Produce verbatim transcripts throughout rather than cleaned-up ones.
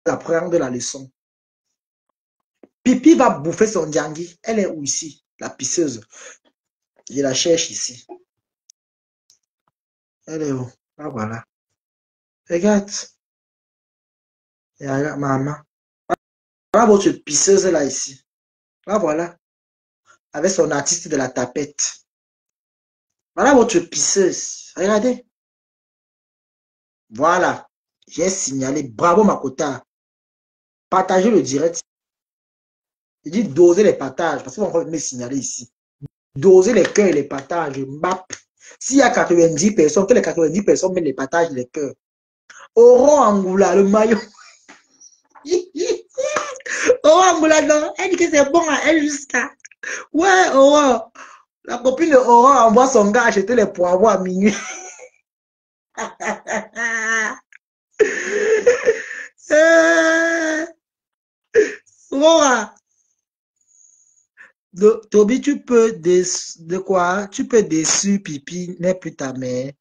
apprendre la leçon. Pipi va bouffer son diangui. Elle est où ici? La pisseuse. Je la cherche ici. Elle est où? Ah, voilà. Regarde. Regarde, maman. Voilà votre pisseuse là ici. Là, voilà. Avec son artiste de la tapette. Voilà votre pisseuse. Regardez. Voilà. J'ai signalé. Bravo, Makota. Partagez le direct. Il dit doser les partages. Parce qu'on va me signaler ici. Doser les cœurs et les partages. Map. S'il y a quatre-vingt-dix personnes, que les quatre-vingt-dix personnes mettent les partages et les cœurs. Oro Angoula, le maillot. Oro Angoula, non. Elle dit que c'est bon à elle jusqu'à. Ouais, Oro. La copine de Oro envoie son gars acheter les poivrons à minuit. Aurora. De, Toby, tu peux des, de quoi? Tu peux déçu, pipi n'est plus ta mère.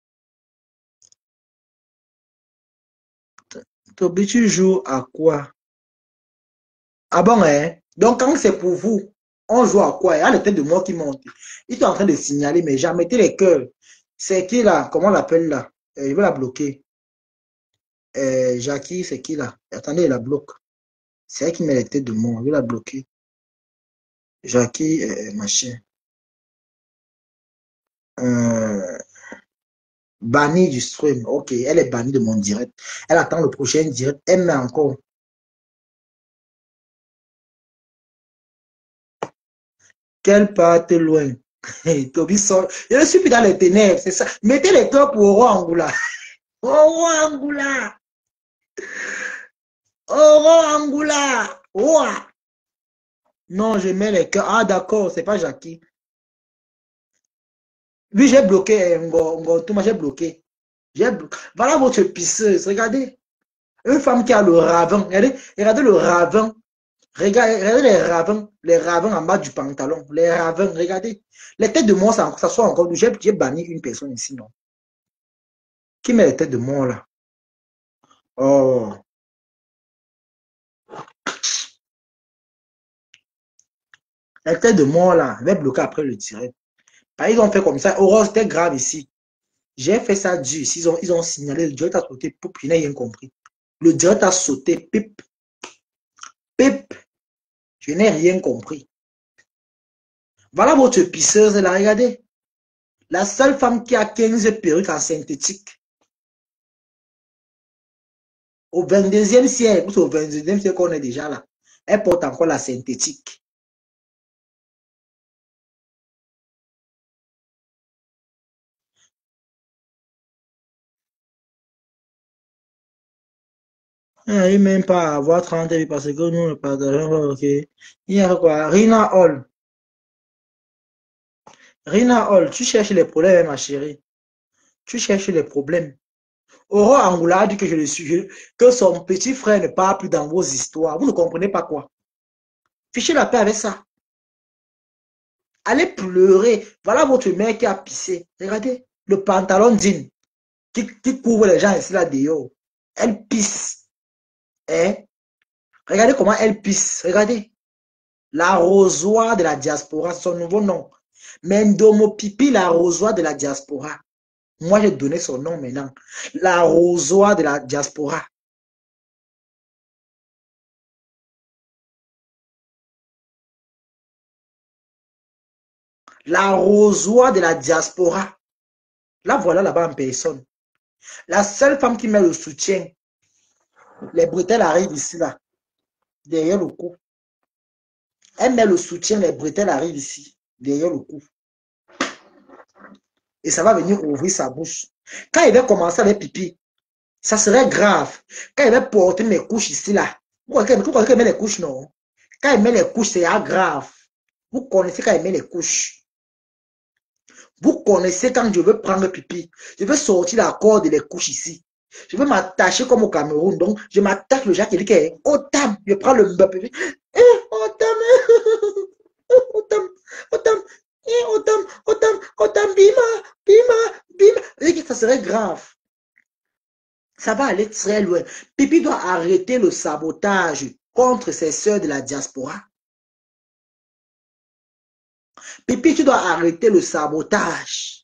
Toby, tu joues à quoi? Ah bon, hein? Donc, quand c'est pour vous, on joue à quoi? Il y a le tête de moi qui monte. Ils sont en train de signaler, mais jamais mettez les cœurs. C'est qui là? Comment on l'appelle là? Euh, il veut la bloquer. Euh, Jackie, c'est qui là? Attendez, il la bloque. C'est elle qui met les têtes de moi. Il veut la bloquer. Jackie, euh, machin. Euh, Bannie du stream. Ok, elle est bannie de mon direct. Elle attend le prochain direct. Elle met encore. Qu'elle parte loin. Hey, Toby sort. Je suis plus dans les ténèbres, c'est ça. Mettez les cœurs pour Oro Angoula. Oro Angoula. Oro Angoula. Ouah. Non, je mets les cœurs. Ah, d'accord, c'est pas Jackie. Oui, j'ai bloqué. Ngo, Ngo, tout j'ai bloqué. Blo... Voilà votre pisseuse. Regardez. Une femme qui a le ravin. Regardez, regardez le ravin. Regardez, regardez les ravins. Les ravins en bas du pantalon. Les ravins, regardez. Les têtes de mort, ça, ça soit encore. J'ai banni une personne ici, non? Qui met les têtes de mort là? Oh. Les têtes de mort là. Je vais bloquer après le direct. Ils ont fait comme ça. Aurore, c'était grave ici. J'ai fait ça dur. Ils ont, ils ont signalé. Le direct a sauté. Poup, je n'ai rien compris. Le direct a sauté. Pip. Pip. Je n'ai rien compris. Voilà votre pisseuse là. Regardez. La seule femme qui a quinze perruques en synthétique. Au vingt-deuxième siècle, ou au vingt-deuxième siècle qu'on est déjà là. Elle porte encore la synthétique. Ah, il même pas avoir trente vies parce que nous ne partageons. Ok. Il y a quoi? Rina Hall. Rina Hall, tu cherches les problèmes, ma chérie. Tu cherches les problèmes. Aurore Angoula a dit que je le suis, que son petit frère ne parle plus dans vos histoires. Vous ne comprenez pas quoi? Fichez la paix avec ça. Allez pleurer. Voilà votre mère qui a pissé. Regardez, le pantalon digne qui, qui couvre les gens ici là dehors. Elle pisse. Hein? Regardez comment elle pisse. Regardez. L'arrosoir de la diaspora, c'est son nouveau nom. Mendomo Pipi, l'arrosoir de la diaspora. Moi, j'ai donné son nom maintenant. L'arrosoir de la diaspora. L'arrosoir de la diaspora. Là, voilà là-bas en personne. La seule femme qui met le soutien, les bretelles arrivent ici, là, derrière le cou. Elle met le soutien, les bretelles arrivent ici, derrière le cou. Et ça va venir ouvrir sa bouche. Quand il va commencer avec pipi, ça serait grave. Quand il va porter mes couches ici, là, vous croyez qu'elle met les couches, non? Quand il met les couches, c'est grave. Vous connaissez quand il met les couches. Vous connaissez quand je veux prendre pipi. Je veux sortir la corde et les couches ici. Je veux m'attacher comme au Cameroun. Donc, je m'attache le Jacques Eric. Otam, je prends le pipi. Eh, Otam, Otam, Otam, eh, Otam, Otam, Otam, bima, bima, bima. Et ça serait grave. Ça va aller très loin. Pipi doit arrêter le sabotage contre ses sœurs de la diaspora. Pipi, tu dois arrêter le sabotage.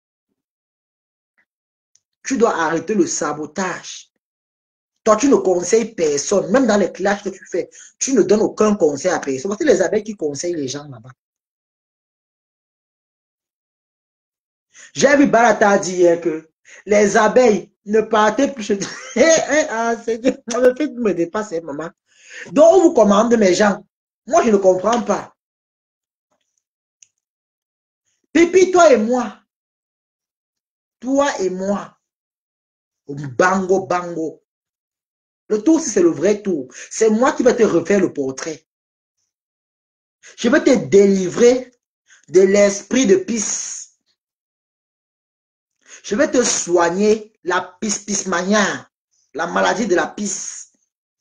Tu dois arrêter le sabotage. Toi, tu ne conseilles personne. Même dans les clashs que tu fais, tu ne donnes aucun conseil à personne. Parce que les abeilles qui conseillent les gens là-bas. J'ai vu Barata dire hier que les abeilles ne partaient plus chez... ah, Seigneur, le fait me dépasser, maman. Donc, on vous commande mes gens. Moi, je ne comprends pas. Pipi, toi et moi. Toi et moi. Bango, bango. Le tour, c'est le vrai tour. C'est moi qui vais te refaire le portrait. Je vais te délivrer de l'esprit de pisse. Je vais te soigner la pisse-pisse-mania, la maladie de la pisse.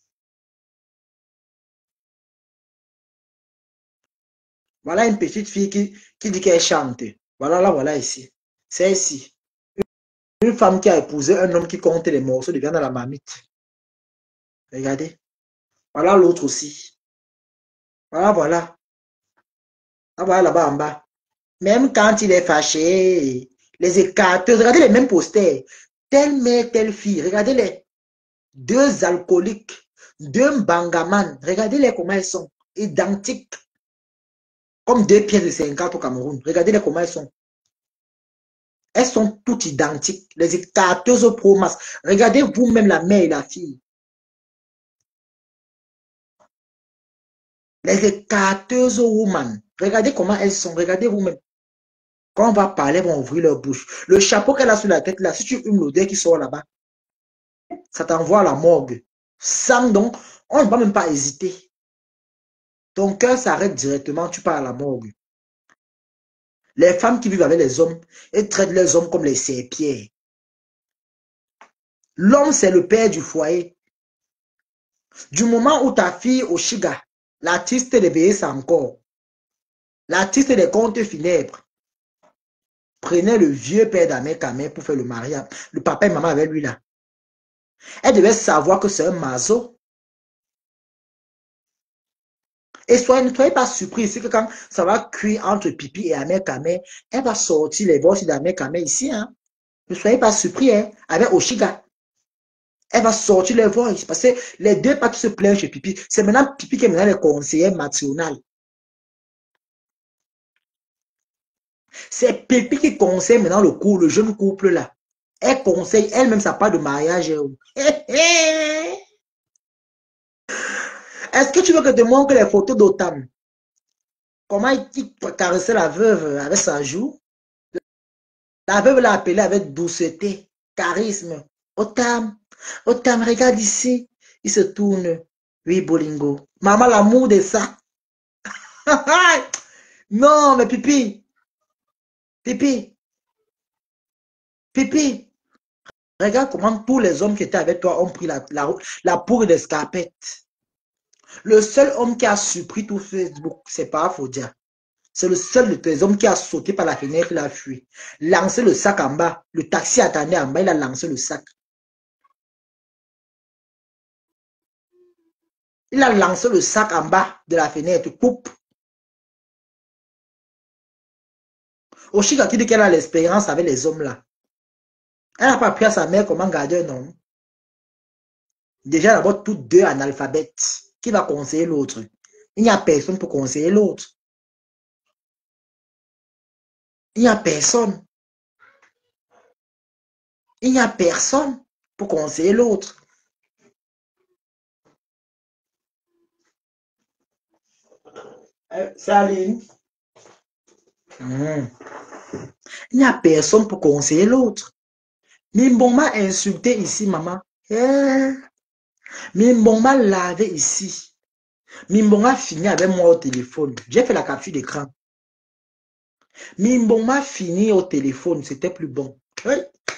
Voilà une petite fille qui, qui dit qu'elle chante. Voilà, là, voilà ici. C'est ici. Une femme qui a épousé un homme qui compte les morceaux de viande dans la marmite. Regardez. Voilà l'autre aussi. Voilà, voilà. Ah, voilà là-bas en bas. Même quand il est fâché, les écarteuses, regardez les mêmes posters. Telle mère, telle fille, regardez-les. Deux alcooliques, deux bangaman, regardez-les comment elles sont. Identiques. Comme deux pièces de cinquante au Cameroun. Regardez-les comment elles sont. Elles sont toutes identiques. Les écarteuses pro-masse. Regardez vous-même la mère et la fille. Les écarteuses woman. Regardez comment elles sont. Regardez vous-même. Quand on va parler, elles vont ouvrir leur bouche. Le chapeau qu'elle a sur la tête, là, si tu humes l'odeur qui sort là-bas, ça t'envoie à la morgue. Sans donc, on ne va même pas hésiter. Ton cœur s'arrête directement, tu pars à la morgue. Les femmes qui vivent avec les hommes, elles traitent les hommes comme les serpillères. L'homme, c'est le père du foyer. Du moment où ta fille Oshiga, l'artiste de ça encore, l'artiste des contes funèbres, prenait le vieux père d'Amé pour faire le mariage. Le papa et maman avec lui là. Elle devait savoir que c'est un mazo. Et soyez, ne soyez pas surpris ici que quand ça va cuire entre Pipi et Amé Kamé, elle va sortir les voix d'Amé Kamé ici. Hein. Ne soyez pas surpris hein, avec Oshiga. Elle va sortir les voix parce que les deux pas qui se plaignent chez Pipi. C'est maintenant Pipi qui est maintenant le conseiller maternel. C'est Pipi qui conseille maintenant le couple, le jeune couple là. Elle conseille elle-même sa part de mariage. Est-ce que tu veux que je te montre les photos d'Otam? Comment il caressait la veuve avec sa joue? La veuve l'a appelé avec douceté, charisme. Otam, Otam, regarde ici. Il se tourne. Oui, Bolingo. Maman, l'amour de ça. Non, mais Pipi. Pipi. Pipi. Regarde comment tous les hommes qui étaient avec toi ont pris la, la, la poudre d'escarpette. Le seul homme qui a surpris tout Facebook, c'est pas Fodia. C'est le seul de tes hommes qui a sauté par la fenêtre, il a fui. Lancé le sac en bas. Le taxi attendait en bas, il a lancé le sac. Il a lancé le sac en bas de la fenêtre. Coupe. Oshika qui dit qu'elle a l'expérience avec les hommes là. Elle n'a pas appris à sa mère comment garder un homme. Déjà d'abord, toutes deux analphabètes. Qui va conseiller l'autre? Il n'y a personne pour conseiller l'autre. Il n'y a personne. Il n'y a personne pour conseiller l'autre. Salut. Mmh. Il n'y a personne pour conseiller l'autre. Mimbon m'a insulté ici, maman. Yeah. Mimbon m'a lavé ici. Mimbon a fini avec moi au téléphone. J'ai fait la capture d'écran. Mimbon m'a fini au téléphone. C'était plus bon. Oui.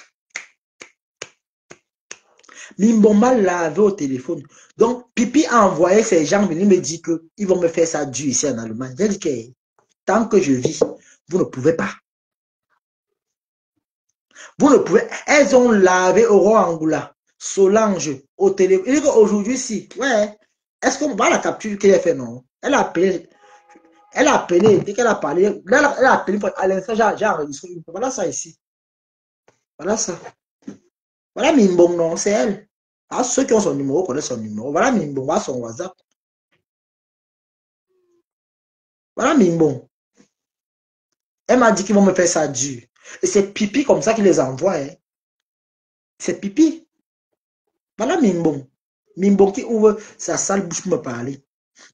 Mimbon m'a lavé au téléphone. Donc, Pipi a envoyé ces gens venir me dire qu'ils vont me faire ça dur ici en Allemagne. J'ai dit que tant que je vis, vous ne pouvez pas. Vous ne pouvez. Elles ont lavé Aurore Angoula. Solange au téléphone. Il dit qu'aujourd'hui, si. Ouais. Est-ce qu'on voit la capture qu'elle a fait? Non. Elle a appelé. Elle a appelé. Dès qu'elle a parlé. Elle a, elle a appelé. À l'instant, j'ai enregistré. Voilà ça ici. Voilà ça. Voilà Mimbong, non, c'est elle. Ah, ceux qui ont son numéro connaissent son numéro. Voilà Mimbong, voilà son WhatsApp. Voilà Mimbong. Elle m'a dit qu'ils vont me faire ça dur. Et c'est Pipi comme ça qu'ils les envoie. Hein. C'est Pipi. Voilà Mimbong. Mimbong qui ouvre sa sale bouche pour me parler.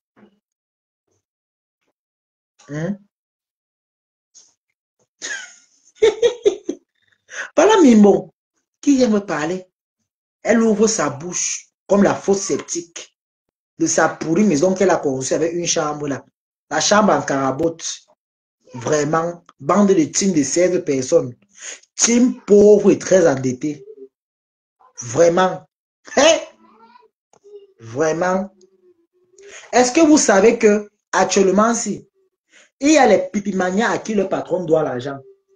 Hein? Voilà Mimbong qui vient me parler. Elle ouvre sa bouche comme la fosse sceptique de sa pourrie maison qu'elle a construite avec une chambre là. La chambre en carabote. Vraiment, bande de team de seize personnes. Team pauvre et très endetté. Vraiment. Hey! Vraiment. Est-ce que vous savez que actuellement, si il y a les pipimanias à qui le patron doit l'argent.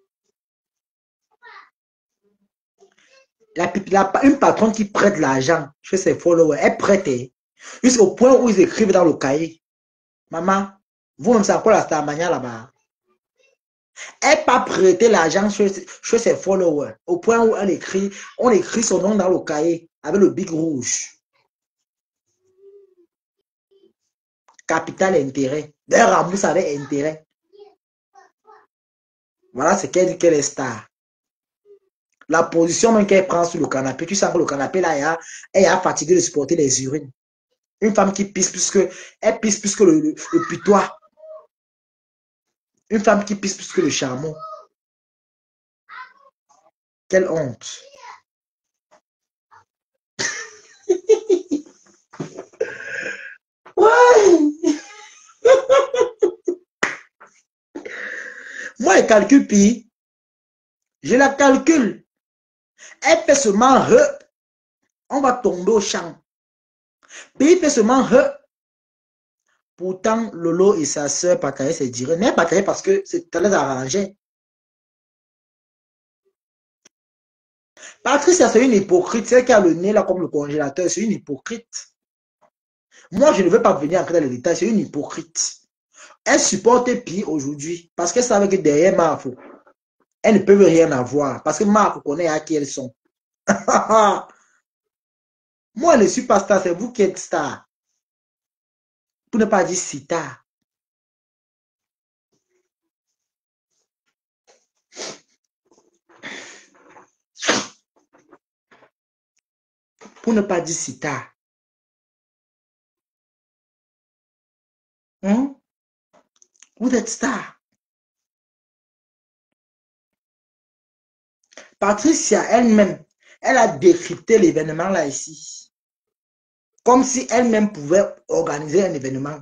La, la, une patronne qui prête l'argent chez ses followers, elle prête jusqu'au point où ils écrivent dans le cahier. Maman, vous-même, c'est encore la starmania là-bas. Elle n'a pas prêté l'argent chez, chez ses followers, au point où elle écrit, on écrit son nom dans le cahier avec le bic rouge. Capital intérêt. D'ailleurs, Rambous avait intérêt. Voilà ce qu'elle dit qu'elle est star. La position même qu'elle prend sur le canapé, tu sens que le canapé là, elle a, elle a fatigué de supporter les urines. Une femme qui pisse plus que, elle pisse plus que le, le, le putois. Une femme qui pisse plus que le chameau. Quelle honte. Ouais. Moi, elle calcule puis je la calcule. Elle fait seulement he. On va tomber au champ. Puis il fait seulement he. Pourtant, Lolo et sa soeur partageaient ses direts. Mais partageaient parce que ça les arrangeait. Patricia, c'est une hypocrite. Celle qui a le nez là comme le congélateur, c'est une hypocrite. Moi, je ne veux pas venir entrer dans les détails. C'est une hypocrite. Elle supporte Pi aujourd'hui parce qu'elle savait que derrière Marfo, elles ne peuvent rien avoir. Parce que Marfo connaît à qui elles sont. Moi, je ne suis pas star. C'est vous qui êtes star. Pour ne pas dire star. Pour ne pas dire star. Hein? Vous êtes star. Patricia elle-même, elle a décrypté l'événement là ici. Comme si elle-même pouvait organiser un événement.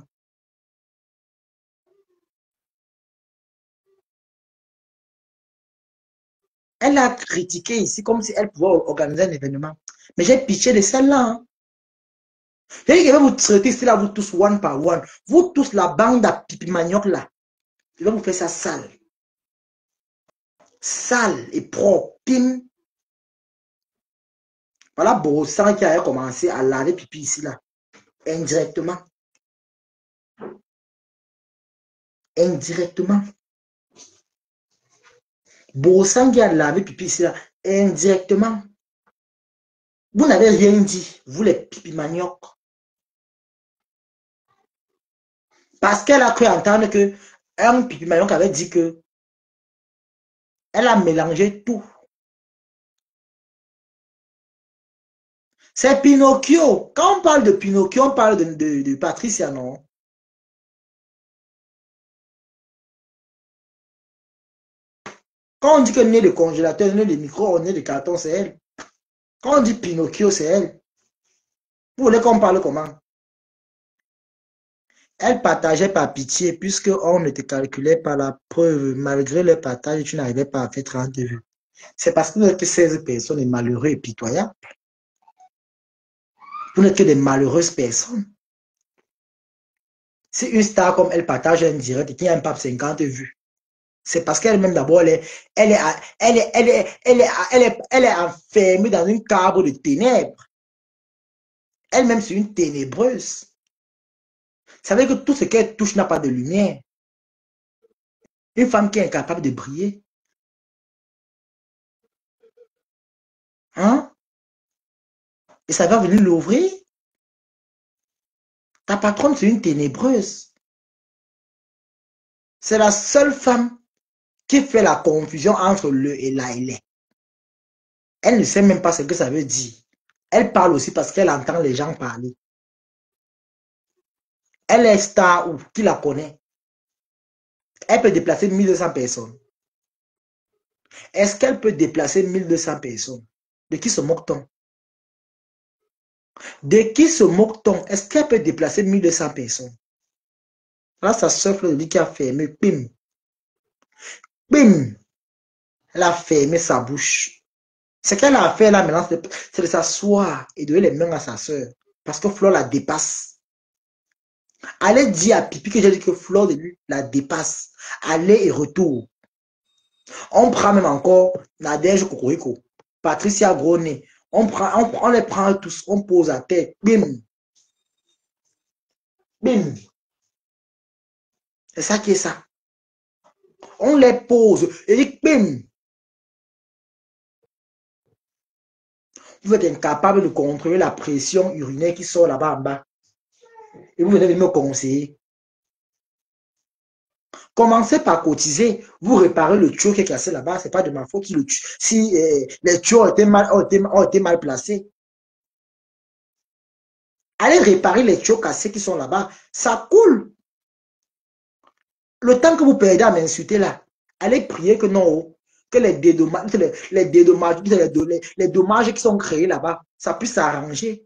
Elle a critiqué ici comme si elle pouvait organiser un événement. Mais j'ai pitié de celle-là. Hein. J'ai dit que je vais vous traiter ici là, vous tous one par one. Vous tous la bande à pipi manioc là. Je vais vous faire ça sale. Sale et propre. Pim. Voilà Borossan qui a commencé à laver pipi ici là. Indirectement. Indirectement. Borossan qui a lavé pipi ici là. Indirectement. Vous n'avez rien dit. Vous les pipi manioc. Parce qu'elle a cru entendre que un pipi manioc avait dit que elle a mélangé tout. C'est Pinocchio. Quand on parle de Pinocchio, on parle de, de, de Patricia, non? Quand on dit que nez de congélateur, nez de micro, nez de carton, c'est elle. Quand on dit Pinocchio, c'est elle. Vous voulez qu'on parle comment? Elle partageait par pitié, puisqu'on ne te calculait pas la preuve. Malgré le partage, tu n'arrivais pas à faire trente vues. C'est parce que vous n'êtes que seize personnes et malheureux et pitoyables. Vous n'êtes que des malheureuses personnes. Si une star comme elle partage un direct et qu'il y a un pape cinquante vues, C'est parce qu'elle-même, d'abord, elle est, elle, est, elle, est, elle, est, elle, est, elle, est, elle est enfermée dans une cabre de ténèbres. Elle-même, c'est une ténébreuse. Ça veut dire que tout ce qu'elle touche n'a pas de lumière. Une femme qui est incapable de briller. Hein? Et ça va venir l'ouvrir. Ta patronne, c'est une ténébreuse. C'est la seule femme qui fait la confusion entre le et la et les. Elle ne sait même pas ce que ça veut dire. Elle parle aussi parce qu'elle entend les gens parler. Elle est star ou qui la connaît. Elle peut déplacer mille deux cents personnes. Est-ce qu'elle peut déplacer mille deux cents personnes? De qui se moque-t-on? De qui se moque-t-on? Est-ce qu'elle peut déplacer mille deux cents personnes? Là, sa soeur de lui qui a fermé. Bim. Bim. Elle a fermé sa bouche. Ce qu'elle a fait là maintenant, c'est de s'asseoir et de donner les mains à sa soeur. Parce que Flore la dépasse. Allez dire à Pipi que j'ai dit que Flore de lui la dépasse. Aller et retour. On prend même encore Nadège Cocorico, Patricia Gronet. On, prend, on, on les prend tous, on pose à terre. Bim. Bim. C'est ça qui est ça. On les pose. Et dit bim. Vous êtes incapable de contrôler la pression urinaire qui sort là-bas en bas. Et vous venez de me conseiller. Commencez par cotiser. Vous réparez le tuyau qui est cassé là-bas. Ce n'est pas de ma faute si, le, si euh, les tuyaux ont été, mal, ont, été, ont été mal placés. Allez réparer les tuyaux cassés qui sont là-bas. Ça coule. Le temps que vous perdez à m'insulter là, allez prier que non, que les dédommages, les, les, dédommages, les, les, les dommages qui sont créés là-bas, ça puisse s'arranger.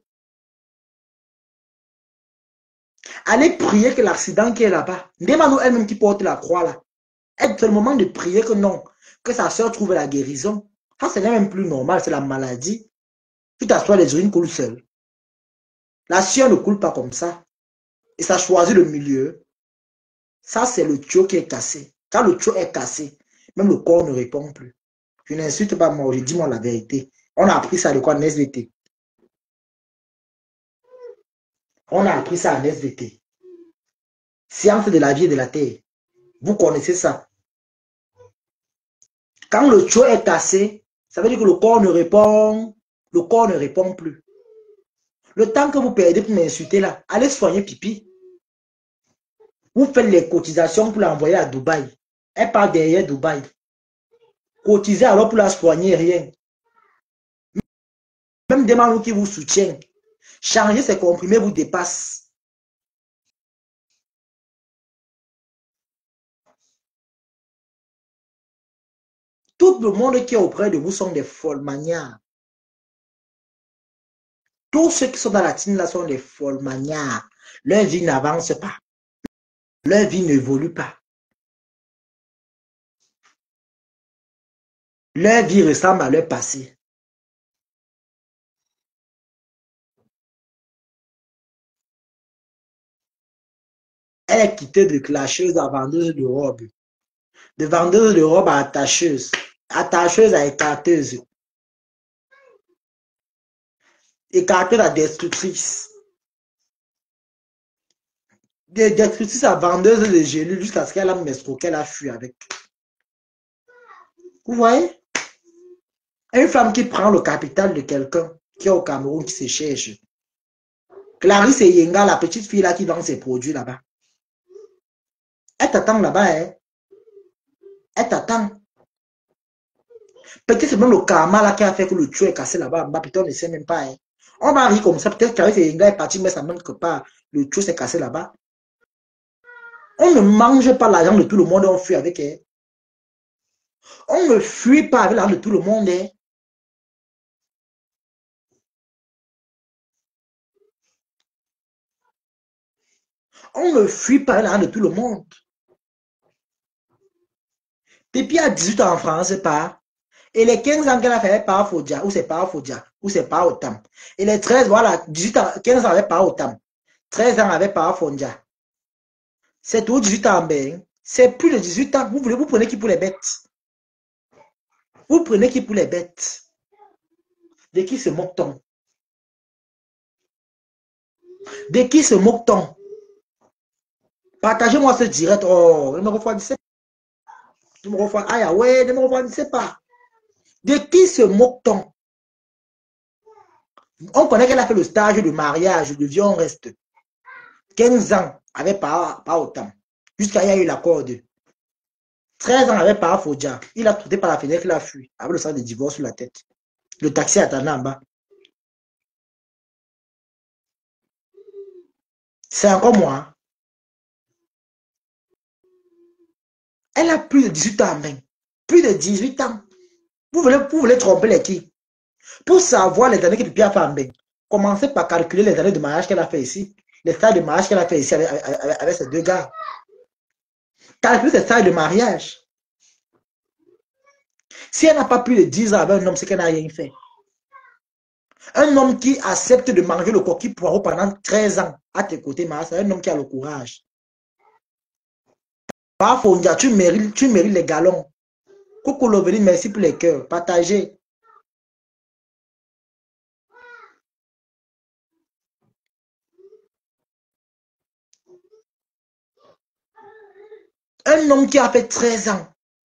Allez prier que l'accident qui est là-bas, demande elle-même qui porte la croix là. C'est le moment de prier que non, que sa soeur trouve la guérison. Ça, c'est même plus normal, c'est la maladie. Tu t'assois, les urines coulent seules. La sueur ne coule pas comme ça. Et ça choisit le milieu. Ça, c'est le tuyau qui est cassé. Quand le tuyau est cassé, même le corps ne répond plus. Je n'insulte pas moi, je dis moi la vérité. On a appris ça de quoi en S V T? On a appris ça en S V T. Science de la vie et de la terre. Vous connaissez ça. Quand le tuyau est cassé, ça veut dire que le corps ne répond, le corps ne répond plus. Le temps que vous perdez pour m'insulter là, allez soigner Pipi. Vous faites les cotisations pour l'envoyer à Dubaï. Elle part derrière Dubaï. Cotisez alors pour la soigner, rien. Même des membres qui vous soutiennent. Changer ces comprimés vous dépasse. Tout le monde qui est auprès de vous sont des folles manières. Tous ceux qui sont dans la team là sont des folles manières. Leur vie n'avance pas. Leur vie n'évolue pas. Leur vie ressemble à leur passé. Elle est quittée de clasheuse à vendeuse de robes. De vendeuse de robes à attacheuse. Attacheuse à écarteuse. Écarteuse à destructrice. De destructrice à vendeuse de gélules jusqu'à ce qu'elle a m'escroqué, qu'elle a fui avec. Vous voyez? Une femme qui prend le capital de quelqu'un qui est au Cameroun, qui se cherche. Clarisse Yenga, la petite fille là qui vend ses produits là-bas. Elle t'attend là-bas, hein? Elle t'attend. Peut-être c'est même le karma là qui a fait que le tuyau est cassé là-bas. Bah, putain, on ne sait même pas. Hein? On va rire comme ça. Peut-être Clarisse Yenga est partie, mais ça montre que pas. Le tuyau s'est cassé là-bas. On ne mange pas l'argent de tout le monde, on fuit avec elle. On ne fuit pas avec l'argent de tout le monde. Hein? On ne fuit pas avec l'argent de tout le monde. Pipi a dix-huit ans en France, pas. Et les quinze ans qu'elle a fait par Fodia, ou c'est par Fodia, ou c'est par Otam. Et les treize, voilà, dix-huit ans, quinze ans avec par Otam. treize ans avec par Fondia. C'est tout dix-huit ans, ben. C'est plus de dix-huit ans. Vous voulez, vous prenez qui pour les bêtes? Vous prenez qui pour les bêtes? De qui se moque-t-on? De qui se moque-t-on? Partagez-moi ce direct. Oh, ne me refroidissez pas. Ne me refroidissez pas. Ah ouais, ne me refroidissez pas. De qui se moque-t-on? On connaît qu'elle a fait le stage de mariage de Vieux reste. quinze ans, avec pas, pas autant. Jusqu'à il y a eu l'accord de treize ans avec pas Fodja. Il a sauté par la fenêtre, il a fui. Avec le sang de divorce sur la tête. Le taxi attendait en bas. C'est encore moi. Elle a plus de dix-huit ans même. Plus de dix-huit ans. Vous voulez, vous voulez tromper les qui? Pour savoir les années que Pipi a fait en bain, commencez par calculer les années de mariage qu'elle a fait ici. Les stages de mariage qu'elle a fait ici avec, avec, avec ces deux gars. Calculez ces stages de mariage. Si elle n'a pas plus de dix ans avec un homme, c'est qu'elle n'a rien fait. Un homme qui accepte de manger le coquille poireau pendant treize ans à tes côtés, c'est un homme qui a le courage. Par Fondia, tu mérites, tu mérites les galons. Coucou Loveli, merci pour les cœurs. Partagez. Un homme qui a fait treize ans.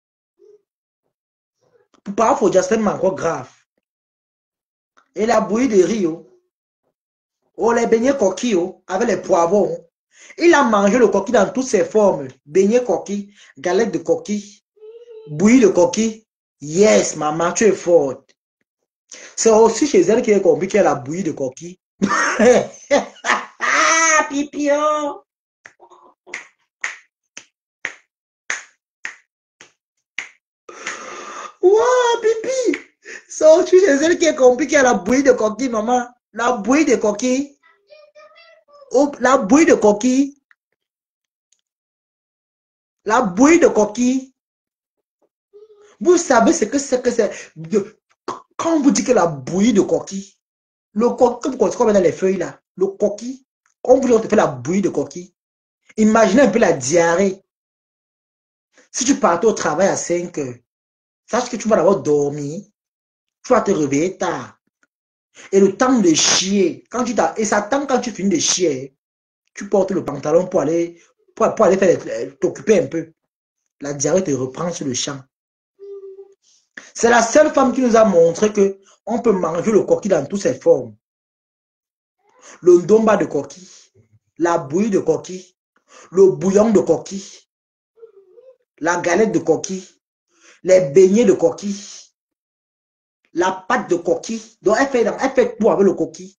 Pour Par Fondia, c'est même encore grave. Et la bouillie de Rio. Oh, les beignets coquilles oh, avec les poivrons. Il a mangé le coquille dans toutes ses formes. Beignets coquille, galette de coquille, bouillie de coquille. Yes, maman, tu es forte. C'est aussi chez elle qui est compris qu'elle a la bouillie de coquille. Pipion. Wow, pipi. C'est aussi chez elle qui est compris qu'elle a la bouillie de coquille, maman. La bouillie de coquille. Oh, la bouillie de coquille. La bouillie de coquille. Vous savez ce que c'est que c'est. Quand on vous dit que la bouillie de coquille, le coquille, comme dans les feuilles là, le coquille, on vous dit qu'on te fait la bouillie de coquille. Imaginez un peu la diarrhée. Si tu partais au travail à cinq heures, sache que tu vas d'abord dormir, tu vas te réveiller tard. Et le temps de chier, quand tu et ça attend quand tu finis de chier, tu portes le pantalon pour aller, pour, pour aller faire t'occuper un peu. La diarrhée te reprend sur le champ. C'est la seule femme qui nous a montré que on peut manger le coquille dans toutes ses formes. Le ndomba de coquille, la bouillie de coquille, le bouillon de coquille, la galette de coquille, les beignets de coquille, la pâte de coquille. Donc elle fait, elle fait tout avec le coquille.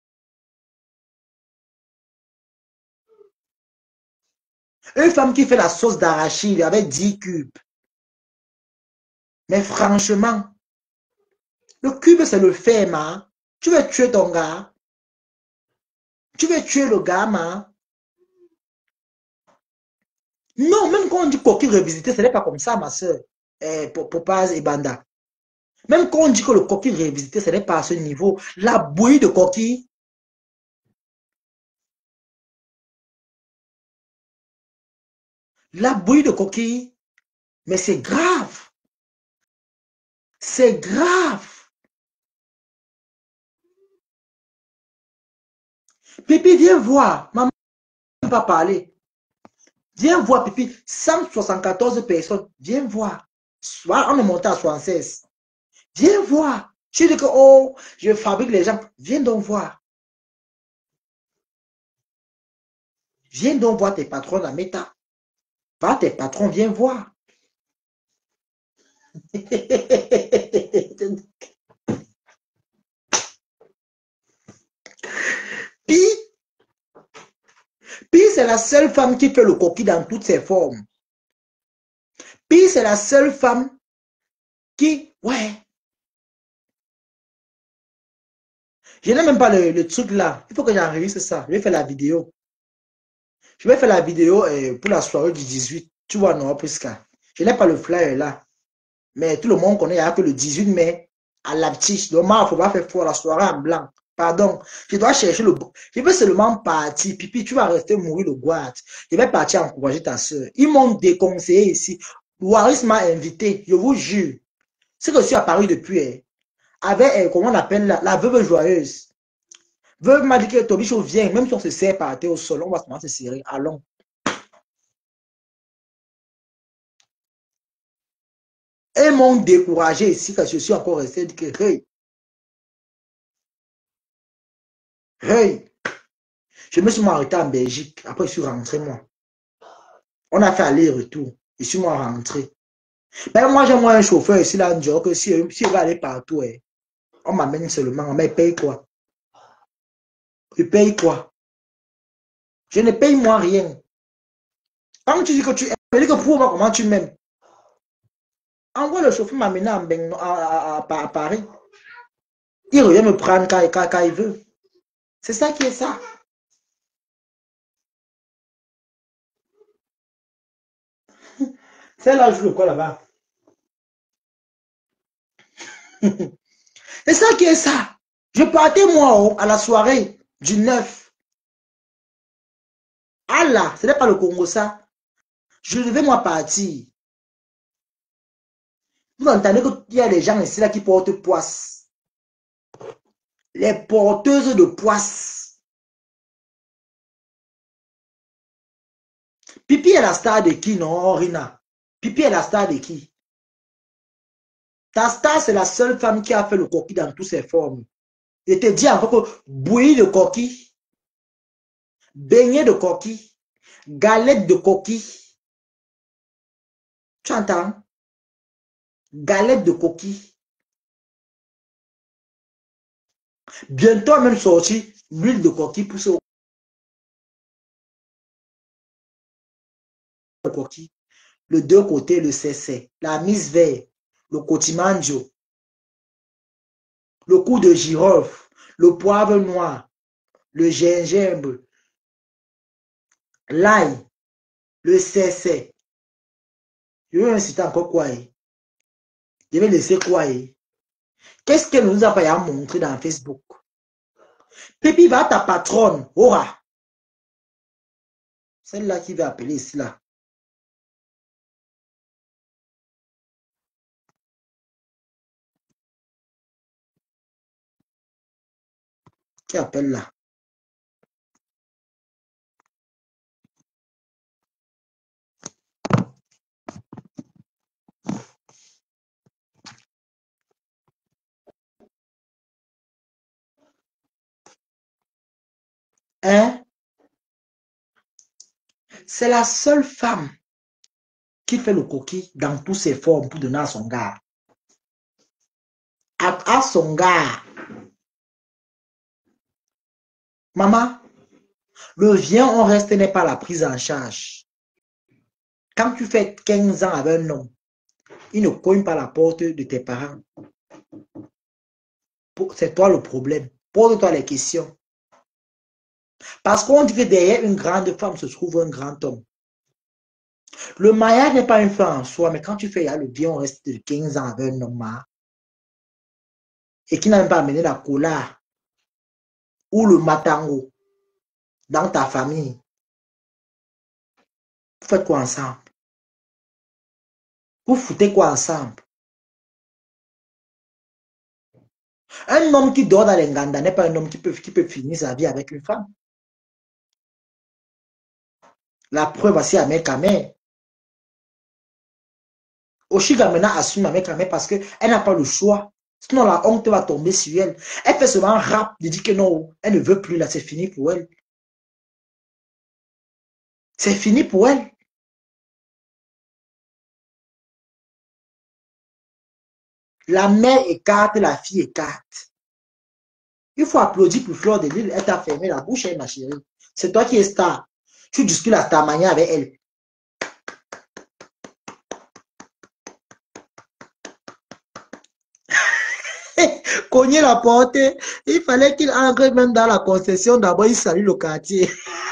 Une femme qui fait la sauce d'arachide avec dix cubes. Mais franchement, le cube c'est le fer, ma. Tu veux tuer ton gars. Tu veux tuer le gars, ma. Non, même quand on dit coquille revisité, ce n'est pas comme ça, ma soeur. Eh, Popaz et Banda. Même quand on dit que le coquille revisité, ce n'est pas à ce niveau. La bouillie de coquille. La bouillie de coquille. Mais c'est grave. C'est grave. Pipi, viens voir. Maman ne peut pas parler. Viens voir, Pipi. cent soixante-quatorze personnes. Viens voir. On est monté à soixante-seize. Viens voir. Tu dis que, oh, je fabrique les gens. Viens donc voir. Viens donc voir tes patrons à Meta. Va tes patrons, viens voir. Puis, puis c'est la seule femme qui fait le coquille dans toutes ses formes. Puis c'est la seule femme qui, ouais. Je n'ai même pas le, le truc là. Il faut que j'enregistre ça. Je vais faire la vidéo. Je vais faire la vidéo euh, pour la soirée du dix-huit. Tu vois, non, Prisca. Je n'ai pas le flyer là. Mais tout le monde connaît, il n'y a que le dix-huit mai à la petite. Donc, il ne faut pas faire fort la soirée en blanc. Pardon, je dois chercher le... Je vais seulement partir. Pipi, tu vas rester mourir le goût. Je vais partir encourager ta soeur. Ils m'ont déconseillé ici. Waris m'a invité, je vous jure. Ce que je suis apparu depuis, hein, avec, eh, comment on appelle la, la veuve joyeuse. Veuve m'a dit que Tobicho vient, même si on se serre par terre au sol, on va se serrer. Allons. Et m'ont découragé ici que je suis encore resté. Dit que, hey, hey, je me suis arrêté en Belgique. Après, je suis rentré, moi. On a fait aller-retour. Je suis moi rentré. Mais moi, j'ai moi un chauffeur ici, là, que si, si il va aller partout, eh, on m'amène seulement. Mais il paye quoi? Il paye quoi? Je ne paye moi rien. Quand tu dis que tu aimes, tu dis que pour moi, comment tu m'aimes? Envoie le chauffeur m'amener à, à, à, à Paris. Il revient me prendre quand, quand, quand il veut. C'est ça qui est ça. C'est là, je joue le quoi là-bas. C'est ça qui est ça. Je partais moi à la soirée du neuf. Ah là, ce n'est pas le Congo ça. Je devais moi partir. Vous entendez qu'il y a des gens ici là qui portent poisse. Les porteuses de poisse. Pipi est la star de qui, non, Rina? Pipi est la star de qui? Ta star, c'est la seule femme qui a fait le coquille dans toutes ses formes. Je te dis encore que bouillie de coquille, beignet de coquille, galette de coquille. Tu entends? Galette de coquille. Bientôt même sorti, l'huile de coquille pousse au coquille. Le deux côtés, le C C, la mise vert, le cotimandio, le cou de girofle, le poivre noir, le gingembre, l'ail, le C C. Je vais inciter encore quoi? Je vais laisser quoi? Qu'est-ce qu'elle nous a pas montré dans Facebook? Pépi va ta patronne, aura. Celle-là qui va appeler ici là. Qui appelle là? Hein? C'est la seule femme qui fait le coquille dans toutes ses formes pour donner à son gars. À, à son gars. Maman, le viens, on reste n'est pas la prise en charge. Quand tu fais quinze ans avec un homme, il ne cogne pas la porte de tes parents. C'est toi le problème. Pose-toi les questions. Parce qu'on dit que derrière une grande femme se trouve un grand homme. Le mariage n'est pas une fin en soi, mais quand tu fais le bien, on reste de quinze ans avec un homme et qui n'a même pas amené la cola ou le matango dans ta famille. Vous faites quoi ensemble? Vous foutez quoi ensemble? Un homme qui dort dans les Nganda n'est pas un homme qui peut, qui peut finir sa vie avec une femme. La preuve, c'est à Mekame. Oshiga maintenant assume à Mekame parce qu'elle n'a pas le choix. Sinon, la honte va tomber sur elle. Elle fait seulement rap, de dire que non, elle ne veut plus, là, c'est fini pour elle. C'est fini pour elle. La mère écarte, la fille écarte. Il faut applaudir pour Fleur de Lille. Elle t'a fermé la bouche, elle, ma chérie. C'est toi qui es star. Tu discutes la star mania avec elle. Cogner la porte, il fallait qu'il entre même dans la concession. D'abord, il salue le quartier.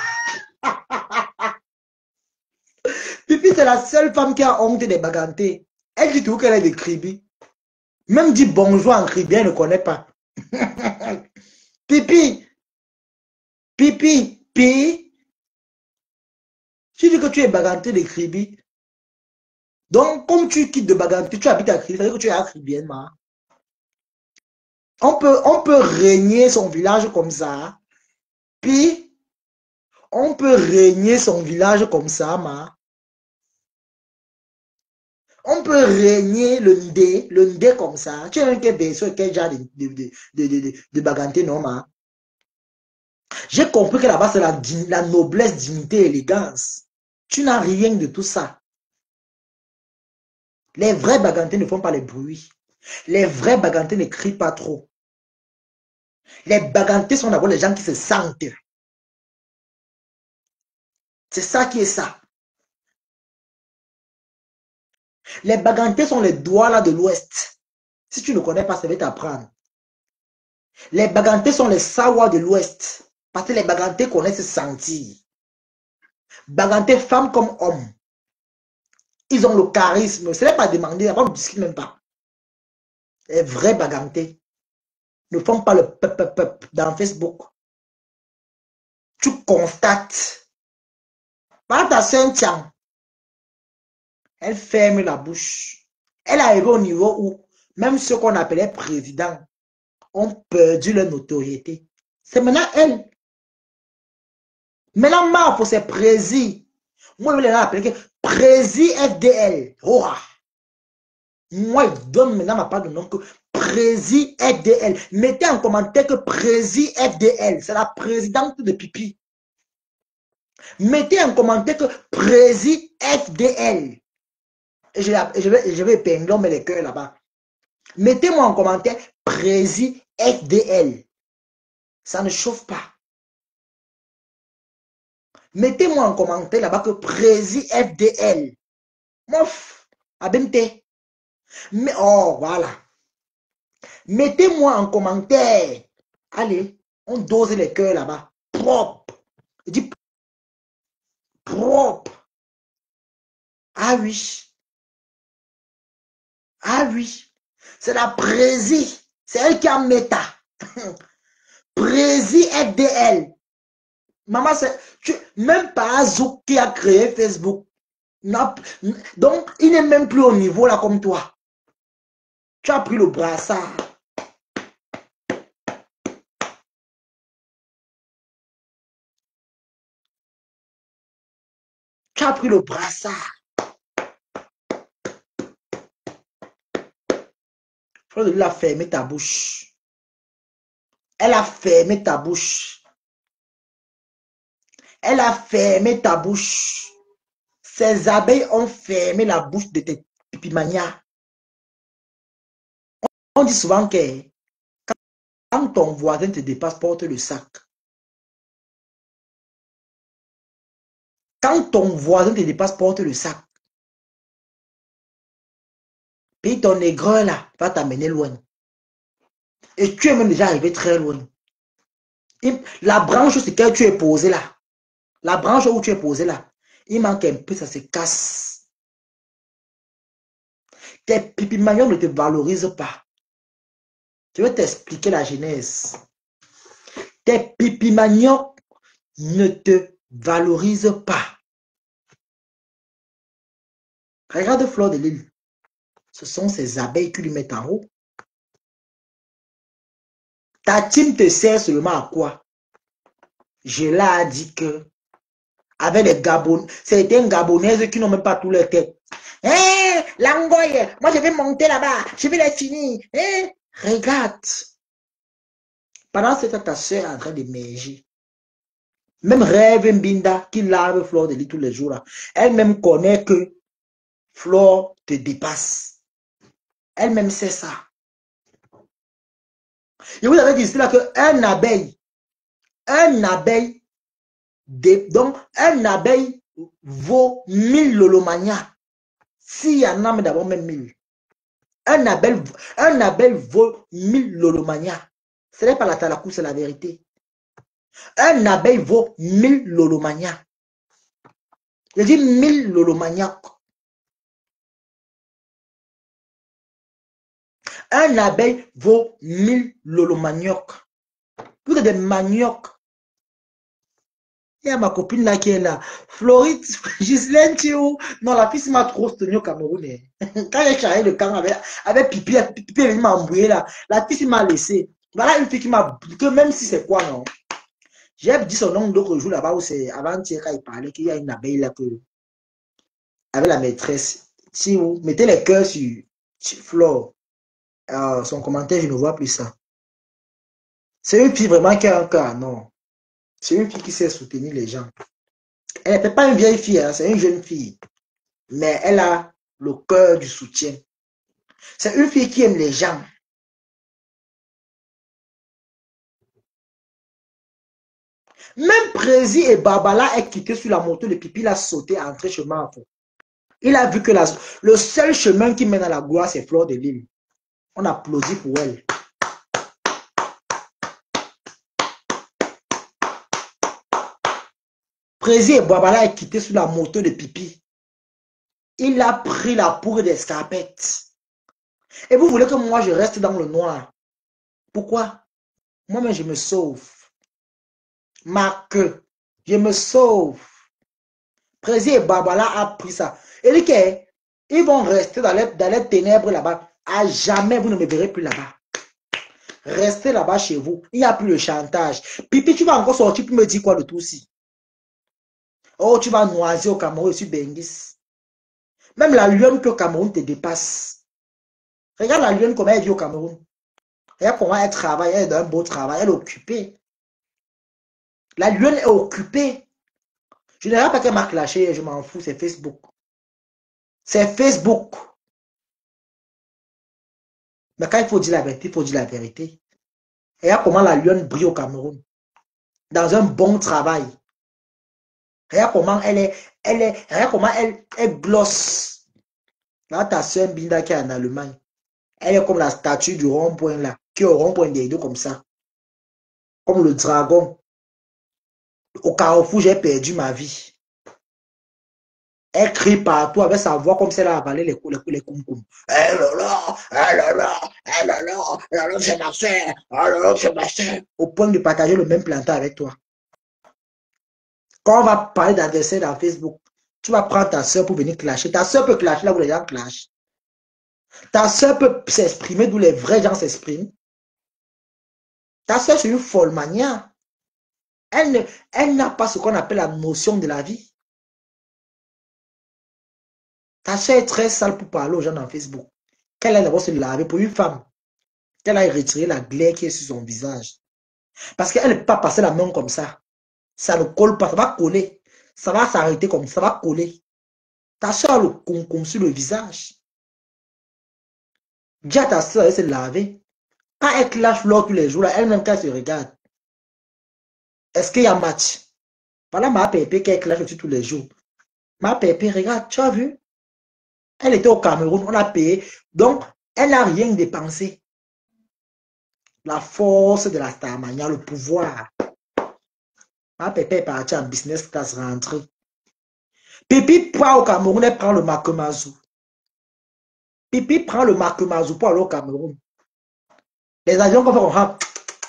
Pipi, c'est la seule femme qui a honte des bagantés. Elle dit tout qu'elle est de Kribi. Même dit bonjour en Kribi, elle ne connaît pas. Pipi, pipi, pi. Tu dis que tu es Baganté de Kribi. Donc, comme tu quittes de Baganté, tu habites à Kribi, ça veut dire que tu es à Kribienma. On peut, on peut régner son village comme ça. Puis, on peut régner son village comme ça, ma. On peut régner le Ndé, le Ndé comme ça. Tu as un berceau, quel genre de, de, de, de, de, de Baganté, non, ma. J'ai compris que là-bas, c'est la, la noblesse, dignité, élégance. Tu n'as rien de tout ça. Les vrais Bagantés ne font pas les bruits. Les vrais Bagantés ne crient pas trop. Les Bagantés sont d'abord les gens qui se sentent. C'est ça qui est ça. Les Bagantés sont les doigts là de l'Ouest. Si tu ne connais pas, ça va t'apprendre. Les Bagantés sont les Sawa de l'Ouest. Parce que les Bagantés connaissent se sentir. Bagantés, femmes comme hommes. Ils ont le charisme. Ce n'est pas demandé. On ne discute même pas. Les vrais Bagantés ne font pas le pep pep pep dans Facebook. Tu constates. Par ta sœur Tian, elle ferme la bouche. Elle est arrivée au niveau où même ceux qu'on appelait présidents ont perdu leur notoriété. C'est maintenant elle. Maintenant, marre pour ses présis. Moi, je vais l'appeler présis F D L. Oh. Moi, il donne maintenant ma part de nom que présis F D L. Mettez en commentaire que présis F D L, c'est la présidente de Pipi. Mettez en commentaire que présis F D L. Et je, je vais, je vais épingler, on met les cœurs là-bas. Mettez-moi en commentaire présis F D L. Ça ne chauffe pas. Mettez-moi en commentaire là-bas que présis F D L. Mouf, abemte. Mais, oh, voilà. Mettez-moi en commentaire. Allez, on dose les cœurs là-bas. Propre. Je dis propre. Ah oui. Ah oui. C'est la prési. C'est elle qui a méta. Prési F D L. Maman, c'est même pas Zouk qui a créé Facebook. Donc, il n'est même plus au niveau là comme toi. Tu as pris le brassard. Tu as pris le brassard. Elle a fermé ta bouche. Elle a fermé ta bouche. Elle a fermé ta bouche. Ces abeilles ont fermé la bouche de tes pipimanias. On dit souvent que quand ton voisin te dépasse, porte le sac. Quand ton voisin te dépasse, porte le sac. Puis ton aigreur là va t'amener loin. Et tu es même déjà arrivé très loin. La branche sur laquelle tu es posé là, la branche où tu es posé là, il manque un peu, ça se casse. Tes pipimanions ne te valorisent pas. Je vais t'expliquer la genèse. Tes pipimanions ne te valorisent pas. Regarde Fleur de Lille. Ce sont ces abeilles qui lui mettent en haut. Ta team te sert seulement à quoi? Je l'ai dit que avec les Gabonais, c'était une Gabonaise qui n'ont même pas tous les têtes. Hein, Langoye, moi je vais monter là-bas, je vais les finir. Hein, regarde. Pendant ce temps, ta soeur est en train d'émerger. Même Rêve Mbinda, qui lave Fleur de Lille tous les jours, elle-même connaît que Flore te dépasse. Elle-même sait ça. Je vous avais dit ici là qu'un abeille, un abeille, de, donc un abeille vaut mille lolomania. S'il y en a, mais d'abord même mille. Un abeille, un abeille vaut mille lolomania. Ce n'est pas la talakou, c'est la vérité. Un abeille vaut mille lolomania. Je dis mille lolomania. Un abeille vaut mille lolomaniac. Vous êtes des maniocs. Il y a ma copine là qui est là. Floride, Ghislaine, tu es où? Non, la fille m'a trop tenu au Cameroun. Hein. Quand j'ai chargé le camp avec, avec Pipi, Pipi elle m'a embrouillé là. La fille m'a laissé. Voilà une fille qui m'a... que même si c'est quoi, non? J'ai dit son nom l'autre jour là-bas où c'est avant-hier quand il parlait qu'il y a une abeille là que... avec la maîtresse. Si vous mettez les cœurs sur, sur Flore, euh, son commentaire, je ne vois plus ça. C'est une fille vraiment qui a un cœur, non. C'est une fille qui sait soutenir les gens. Elle n'est pas une vieille fille, hein, c'est une jeune fille. Mais elle a le cœur du soutien. C'est une fille qui aime les gens. Même Prési et Barbala est quitté sur la moto de Pipi, il a sauté, entré chez Marfo. Il a vu que la, le seul chemin qui mène à la gloire, c'est Fleur de Lille. On applaudit pour elle. Prési et Barbala est quitté sur la moto de Pipi. Il a pris la poudre d'escarpette. Et vous voulez que moi, je reste dans le noir. Pourquoi? Moi-même, je me sauve. Ma queue. Je me sauve. Prési et Barbala a pris ça. Et dit qu'ils vont rester dans les, dans les ténèbres là-bas. À jamais, vous ne me verrez plus là-bas. Restez là-bas chez vous. Il n'y a plus de chantage. Pipi, tu vas encore sortir pour me dire quoi de tout aussi? Oh, tu vas noiser au Cameroun, je suis Bengis. Même la lionne que au Cameroun te dépasse. Regarde la lionne comment elle vit au Cameroun. Regarde comment elle travaille. Elle est dans un beau travail. Elle est occupée. La lionne est occupée. Je ne dirais pas qu'elle m'a clashé. Je m'en fous. C'est Facebook. C'est Facebook. Mais quand il faut dire la vérité, il faut dire la vérité. Regarde comment la lionne brille au Cameroun. Dans un bon travail. Regarde comment elle est. Elle est regarde comment elle, elle glosse. Là, ta soeur Binda qui est en Allemagne. Elle est comme la statue du rond-point là. Qui est au rond-point des deux comme ça. Comme le dragon. Au Carrefour, j'ai perdu ma vie. Elle crie partout avec sa voix comme si elle a avalé les coups, les coups, les coups. Eh là là, eh là là, eh là là, eh là là, c'est ma soeur, eh là là, c'est ma soeur. Au point de partager le même plantain avec toi. Quand on va parler d'adversaire dans Facebook, tu vas prendre ta soeur pour venir clasher. Ta soeur peut clasher là où les gens clashent. Ta soeur peut s'exprimer d'où les vrais gens s'expriment. Ta soeur, c'est une folle manière. Elle, ne, elle n'a pas ce qu'on appelle la notion de la vie. Ta soeur est très sale pour parler aux gens dans Facebook. Qu'elle aille d'abord se laver pour une femme. Qu'elle aille retirer la glaire qui est sur son visage. Parce qu'elle ne peut pas passer la main comme ça. Ça ne colle pas, ça va coller. Ça va s'arrêter comme ça, ça va coller. Ta soeur a le concombre sur le visage. Dis à ta soeur, elle se laver. Quand elle clash l'or tous les jours, elle-même quand elle se regarde. Est-ce qu'il y a match? Voilà ma pépé qui clash aussi tous les jours. Ma pépé, regarde, tu as vu? Elle était au Cameroun, on a payé. Donc, elle n'a rien dépensé. La force de la Starmania, le pouvoir. Ma pépé est partie en business class rentrée. Pipi prend au Cameroun, elle prend le Makemazou. Pipi prend le Makemazou pour aller au Cameroun. Les avions qu'on fait, on rentre.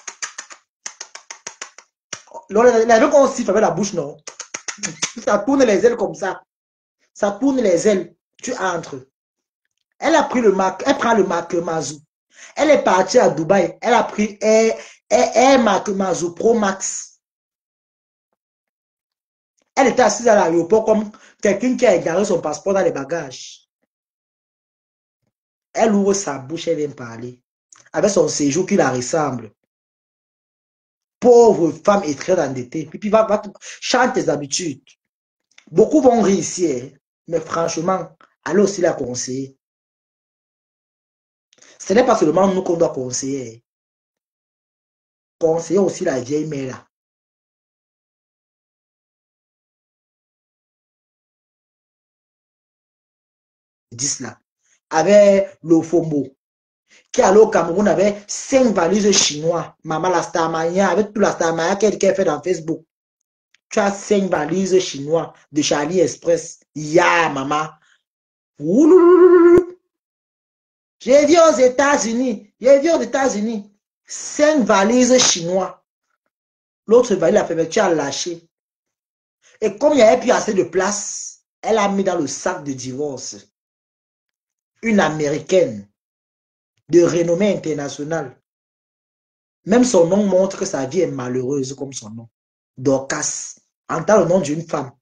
Les avions qu'on siffle avec la bouche, non. Ça tourne les ailes comme ça. Ça tourne les ailes. Tu entres. Elle a pris le Mac, elle prend le Makemazou. Elle est partie à Dubaï. Elle a pris Air, Air, Air Makemazou Pro Max. Elle était assise à l'aéroport comme quelqu'un qui a égaré son passeport dans les bagages. Elle ouvre sa bouche, elle vient parler. Avec son séjour qui la ressemble. Pauvre femme et très endettée. Puis, puis va, va, chante tes habitudes. Beaucoup vont réussir. Mais franchement, allez aussi la conseiller. Ce n'est pas seulement nous qu'on doit conseiller. Conseiller aussi la vieille mère là. dix là. Avec le FOMO. Qui allait au Cameroun avait cinq valises chinois. Maman la Starmania, avec tout la Starmania qu'elle qu fait dans Facebook. Tu as cinq valises chinois de Charlie Express. Ya, maman. J'ai vu aux États-Unis. J'ai vu aux États-Unis. Cinq valises chinois. L'autre valise, la fermeture a lâché. Et comme il n'y avait plus assez de place, elle a mis dans le sac de divorce une Américaine de renommée internationale. Même son nom montre que sa vie est malheureuse comme son nom. Dorcas. Entend le nom d'une femme.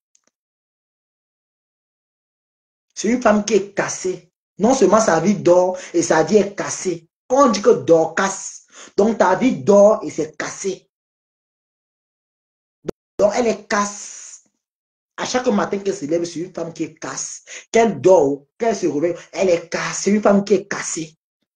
C'est une femme qui est cassée. Non seulement sa vie dort et sa vie est cassée. Quand on dit que Dorcas, donc ta vie dort et c'est cassé. Donc elle est casse. À chaque matin qu'elle se lève, c'est une femme qui est casse. Qu'elle dort, qu'elle se réveille, elle est casse. C'est une femme qui est cassée.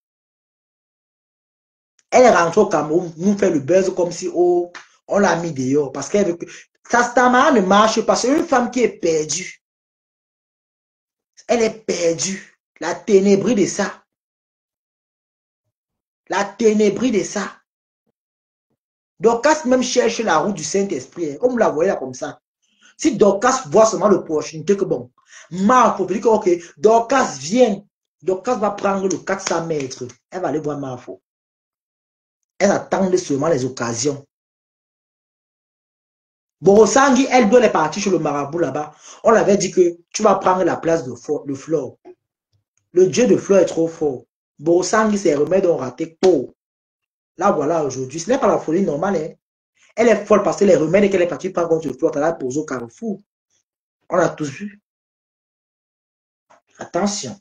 Elle rentre au Cameroun, nous fait le buzz comme si oh, on l'a mis dehors. Parce qu'elle veut que... Sa stamina ne marche pas. C'est une femme qui est perdue. Elle est perdue. La ténébrie de ça. La ténébrie de ça. Dorcas même cherche la route du Saint-Esprit. Comme vous la voyez là comme ça. Si Dorcas voit seulement l'opportunité que bon, Marc, faut dire que ok, Dorcas vient. Dorcas va prendre le quatre cents mètres. Elle va aller voir Marfo. Elle attend seulement les occasions. Borosangi, elle doit aller partir chez le marabout là-bas. On l'avait dit que tu vas prendre la place de, de Flore. Le dieu de Flore est trop fort. Borosangi, ses remèdes ont raté. Oh. Là, voilà, aujourd'hui. Ce n'est pas la folie normale. Hein. Elle est folle parce que les remèdes qu'elle est partie prendre contre Flore, elle a posé au carrefour. On a tous vu. Attention.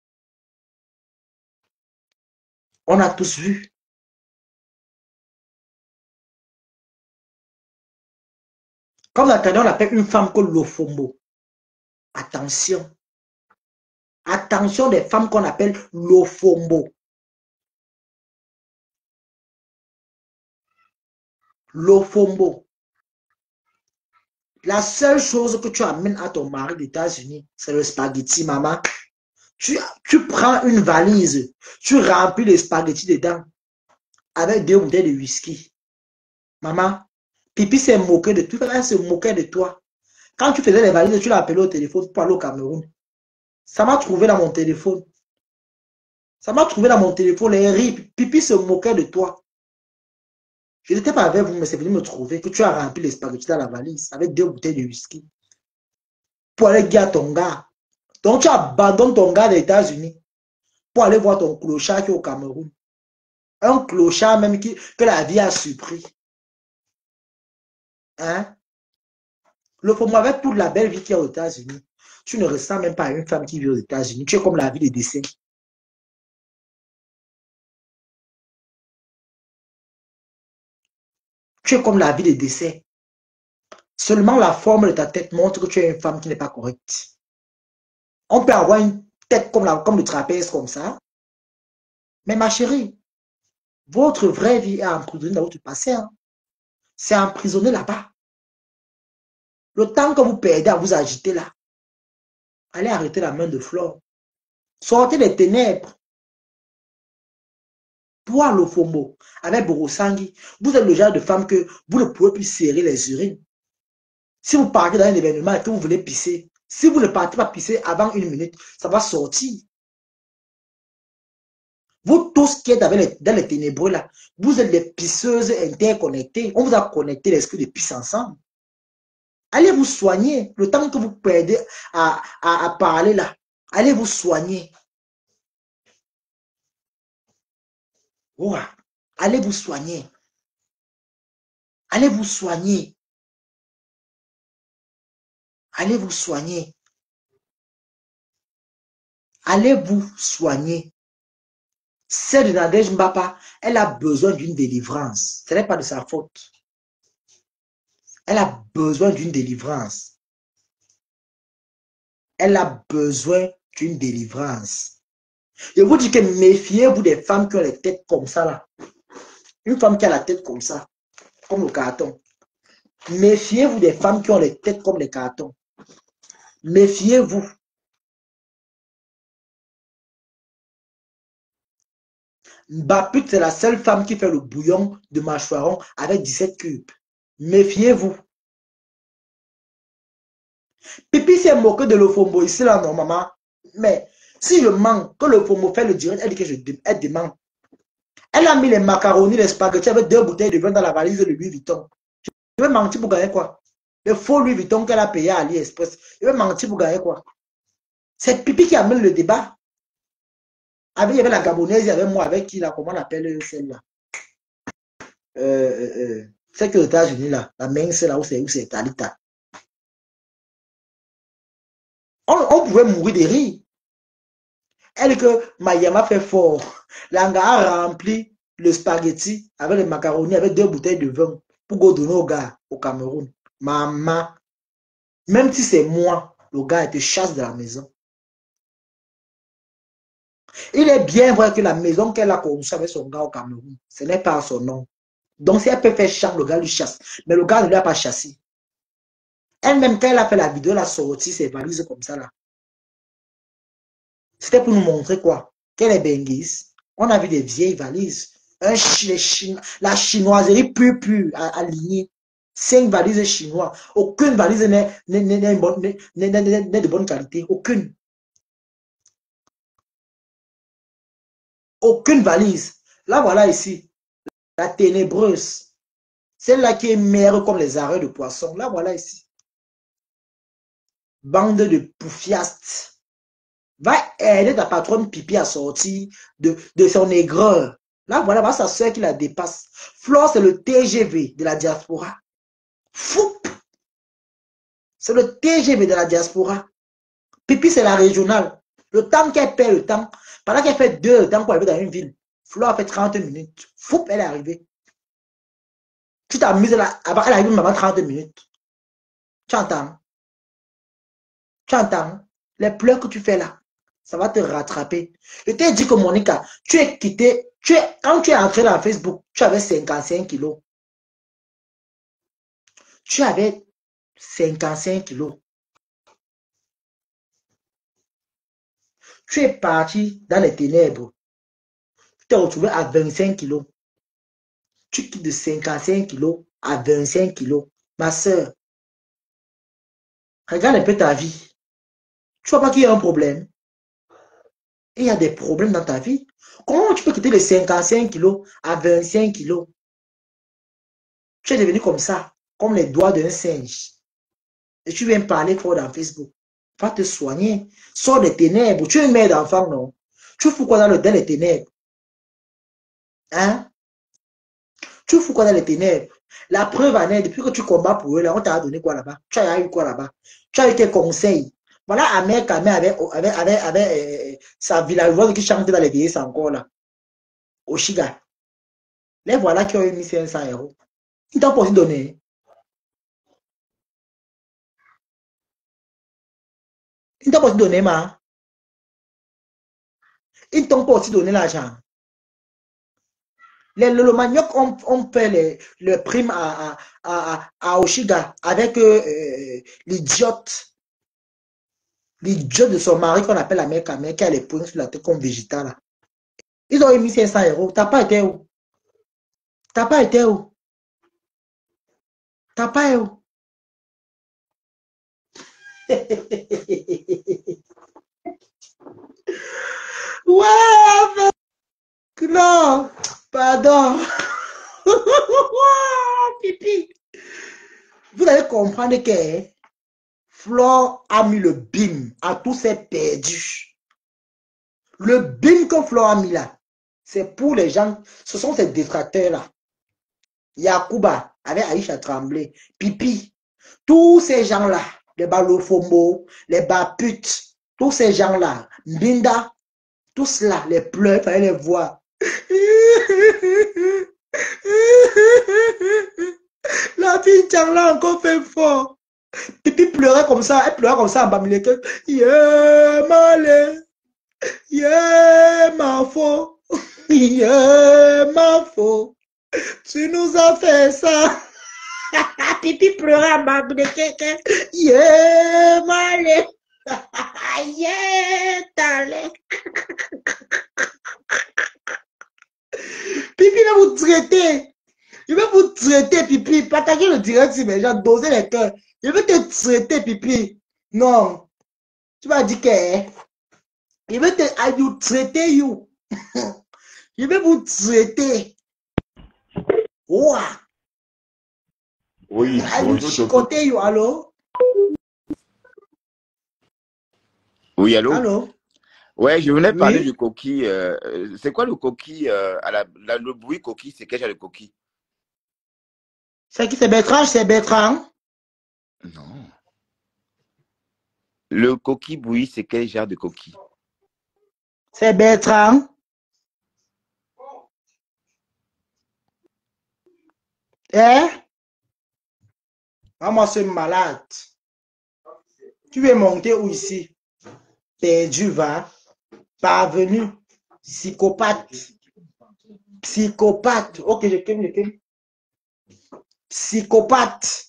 On a tous vu. Comme la on appelle une femme que l'ofombo. Attention. Attention des femmes qu'on appelle l'ofombo. L'ofombo. La seule chose que tu amènes à ton mari des États-Unis, c'est le spaghetti, maman. Tu, tu prends une valise, tu remplis les spaghettis dedans avec deux bouteilles de whisky. Maman, Pipi s'est moqué de toi, elle se moquait de toi. Quand tu faisais les valises, tu l'as appelé au téléphone pour aller au Cameroun. Ça m'a trouvé dans mon téléphone. Ça m'a trouvé dans mon téléphone, les rires. Pipi se moquait de toi. Je n'étais pas avec vous, mais c'est venu me trouver que tu as rempli les spaghettis dans la valise avec deux bouteilles de whisky. Pour aller dire à ton gars. Donc tu abandonnes ton gars des États-Unis pour aller voir ton clochard qui est au Cameroun. Un clochard même qui, que la vie a surpris. Hein? Le pour moi, avec toute la belle vie qu'il y a aux États-Unis, tu ne ressens même pas à une femme qui vit aux États-Unis. Tu es comme la vie de décès. Tu es comme la vie de décès. Seulement la forme de ta tête montre que tu es une femme qui n'est pas correcte. On peut avoir une tête comme, la, comme le trapèze, comme ça. Mais ma chérie, votre vraie vie est emprisonnée dans votre passé. Hein. C'est emprisonné là-bas. Le temps que vous perdez à vous agiter là, allez arrêter la main de Flore. Sortez des ténèbres. Toi, le FOMO, avec Borosangi, vous êtes le genre de femme que vous ne pouvez plus serrer les urines. Si vous partez dans un événement et que vous voulez pisser, si vous ne partez pas pisser avant une minute, ça va sortir. Vous tous qui êtes avec les, dans les ténébreux là, vous êtes des pisseuses interconnectées. On vous a connecté l'esprit de pisse ensemble. Allez vous soigner. Le temps que vous perdez à, à, à parler là, allez vous soigner. Ouais. Allez vous soigner. Allez vous soigner. Allez vous soigner. Allez vous soigner. Celle de Nadège Mbapa, elle a besoin d'une délivrance. Ce n'est pas de sa faute. Elle a besoin d'une délivrance. Elle a besoin d'une délivrance. Je vous dis que méfiez-vous des femmes qui ont les têtes comme ça là. Une femme qui a la tête comme ça, comme le carton. Méfiez-vous des femmes qui ont les têtes comme les cartons. Méfiez-vous. Mbaput, c'est la seule femme qui fait le bouillon de mâchoiron avec dix-sept cubes. Méfiez-vous. Pipi s'est moqué de l'ofombo ici là normalement. Mais si je mens, que l'ofombo fait le direct, elle dit que je elle demande. Elle a mis les macaronis, les spaghettis avec deux bouteilles de vin dans la valise de Louis Vuitton. Il veut mentir pour gagner quoi? Le faux Louis Vuitton qu'elle a payé à AliExpress. Il veut mentir pour gagner quoi? C'est Pipi qui amène le débat. Avec, il y avait la Gabonaise, il y avait moi, avec qui là, comment on appelle celle-là? Euh, euh, euh, c'est que aux États-Unis là, la main c'est là où c'est où c'est Talita. On, on pouvait mourir de rire. Elle que Mayama fait fort. L'anga a rempli le spaghetti avec le macaroni avec deux bouteilles de vin pour go donner au gars au Cameroun. Maman, même si c'est moi, le gars te chasse de la maison. Il est bien vrai que la maison qu'elle a construite avec son gars au Cameroun, ce n'est pas son nom. Donc si elle peut faire chasse, le gars lui chasse. Mais le gars ne lui a pas chassé. Elle-même, quand elle a fait la vidéo, elle a sorti ses valises comme ça là. C'était pour nous montrer quoi? Qu'elle est benguise. On a vu des vieilles valises. Un chi, chi, la chinoiserie pure, pure, alignée. Cinq valises chinois. Aucune valise n'est de bonne qualité. Aucune. Aucune valise. Là, voilà ici. La ténébreuse. Celle-là qui est mère comme les arrêts de poisson. Là, voilà ici. Bande de poufiastes. Va aider ta patronne Pipi à sortir de, de son aigreur. Là, voilà, voilà sa soeur qui la dépasse. Flore, c'est le T G V de la diaspora. Fou! C'est le T G V de la diaspora. Pipi, c'est la régionale. Le temps qu'elle perd le temps, pendant qu'elle fait deux temps pour arriver dans une ville, Flore a fait trente minutes. Fou, elle est arrivée. Tu t'amuses là, elle arrive avant trente minutes. Tu entends? Tu entends? Les pleurs que tu fais là, ça va te rattraper. Je t'ai dit que Monica, tu es quitté, tu es, quand tu es entré dans Facebook, tu avais cinquante-cinq kilos. Tu avais cinquante-cinq kilos. Tu es parti dans les ténèbres. Tu t'es retrouvé à vingt-cinq kilos. Tu quittes de cinquante-cinq kilos à vingt-cinq kilos. Ma soeur, regarde un peu ta vie. Tu vois pas qu'il y a un problème? Il y a des problèmes dans ta vie. Comment tu peux quitter les cinquante-cinq kilos à vingt-cinq kilos? Tu es devenu comme ça, comme les doigts d'un singe. Et tu viens parler fort dans Facebook. Va te soigner. Sors des ténèbres. Tu es une mère d'enfant, non? Tu fous quoi dans, le, dans les ténèbres? Hein? Tu fous quoi dans les ténèbres? La preuve en est, depuis que tu combats pour eux, là, on t'a donné quoi là-bas? Tu as eu quoi là-bas? Tu as eu tes conseils. Voilà, Amère Kamé avec, avec, avec, avec euh, sa villageoise qui chantait dans les vieilles encore là. Oshiga. Les voilà qui ont eu mille cinq cents euros. Ils t'ont pas aussi donné. Ils t'ont pas aussi donné, ma. Ils t'ont pas aussi donné l'argent. Les le manioc ont, ont fait les, le prime à, à, à, à Oshiga avec euh, euh, l'idiote. L'idiote de son mari qu'on appelle la mère Kamé qui a les points sur la tête comme végétal là. Ils ont eu mille cinq cents euros. T'as pas été où? T'as pas été où? T'as pas été où? Ouais, non, pardon. Pipi. Vous allez comprendre que Flore a mis le bim à tous ses perdus. Le bim que Flore a mis là, c'est pour les gens, ce sont ces détracteurs-là. Yakuba avec Aïcha Tremblay, Pipi, tous ces gens-là, les balofombo, les baputes, tous ces gens-là, Mbinda, tous là, les pleurs, il fallait les voir. La fille là encore fait fort. Pipi pleurait comme ça, elle pleurait comme ça en bas, mais que yeah, malé, yeah, ma faux, yeah, ma faux, tu nous as fait ça. Pipi pleurait en bas, mais que yeah, malé, yeah, talé. Pipi va vous traiter. Je vais vous traiter, Pipi. Partagez le direct sur mes gens, doser les cœurs. Je vais te traiter, Pipi. Non. Tu vas dire que... Je vais te... I you traiter, you. Je vais vous traiter. Ouah. Oui, Ah, nous bonjour Toki. chicoter, yo, allô? Oui, allô? Allô? Ouais, je venais parler du Oui? coquille. euh, euh, c'est quoi le coquille euh, à la, la- le bruit coquille, c'est quel genre de coquille? C'est qui, c'est Bertrand? C'est Bertrand? Non. Le coquille bruit, c'est quel genre de coquille? C'est Bertrand? Hein? Ah, moi, c'est malade. Tu veux monter où ici? Perdu, va. Parvenu. Psychopathe. Psychopathe. Ok, je ken, je ken. Psychopathe.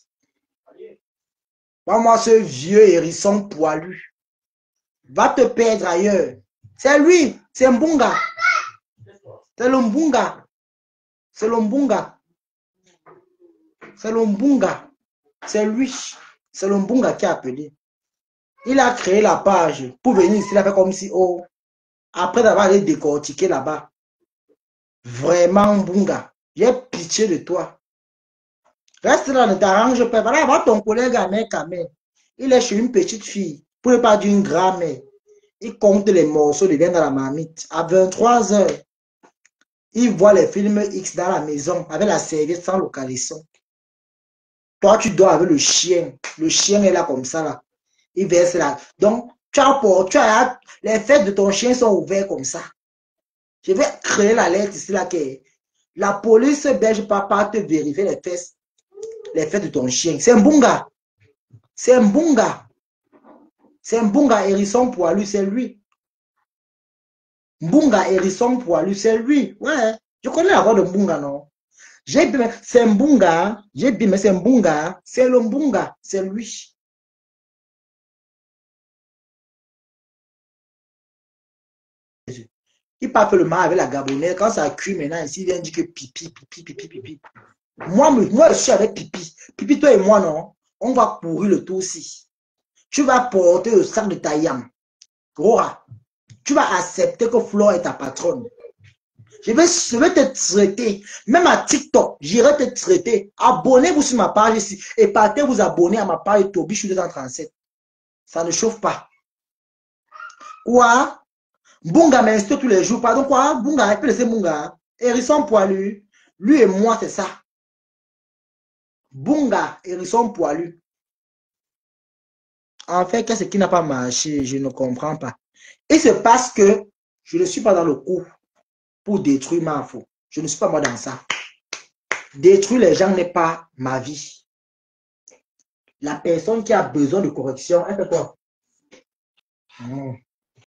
Moi, ce vieux hérisson poilu. Va te perdre ailleurs. C'est lui. C'est Mbunga. C'est le Mbunga. C'est le Mbunga. C'est le Mbunga. C'est lui. C'est le Mbunga qui a appelé. Il a créé la page pour venir ici. Il a fait comme si, oh, après d'avoir allé décortiquer là-bas. Vraiment, Mbunga. J'ai pitié de toi. Reste là, ne t'arrange pas. Voilà, va ton collègue Ahmed Kamel. Il est chez une petite fille, pour ne pas dire une grand-mère. Il compte les morceaux, il vient dans la marmite. À vingt-trois heures, il voit les films X dans la maison, avec la serviette sans localisation. Toi, tu dors avec le chien. Le chien est là comme ça, là. Il verse là. Donc, tu as, pour, tu as les fêtes de ton chien sont ouvertes comme ça. Je vais créer la lettre ici, là, que la police belge pas te vérifier les fesses, les fêtes de ton chien. C'est un Mbunga. C'est un Mbunga. C'est un Mbunga hérisson poilu, c'est lui. Mbunga hérisson poilu, c'est lui. Ouais. Je connais la voix de Mbunga, non? J'ai bien, c'est Mbunga. J'ai bien, mais c'est Mbunga. C'est le Mbunga. C'est lui. Il parle le mal avec la Gabonaise. Quand ça cuit maintenant, ici, il vient dire que pipi, pipi, pipi, pipi. Moi, moi, je suis avec pipi. Pipi, toi et moi, non? On va courir le tour aussi. Tu vas porter le sac de ta yam. Rora. Tu vas accepter que Flo est ta patronne. Je vais, je vais te traiter. Même à TikTok, j'irai te traiter. Abonnez-vous sur ma page ici et partez vous abonner à ma page Toby, je suis deux cent trente-sept. Ça ne chauffe pas. Quoi? Bunga m'insulte tous les jours. Pardon, quoi? Bunga, il peut laisser Bunga. Hérisson poilu. Lui et moi, c'est ça. Bunga, hérisson poilu. En fait, qu'est-ce qui n'a pas marché? Je ne comprends pas. Et c'est parce que je ne suis pas dans le coup pour détruire ma faute. Je ne suis pas moi dans ça. Détruire les gens n'est pas ma vie. La personne qui a besoin de correction, elle fait quoi? Mmh.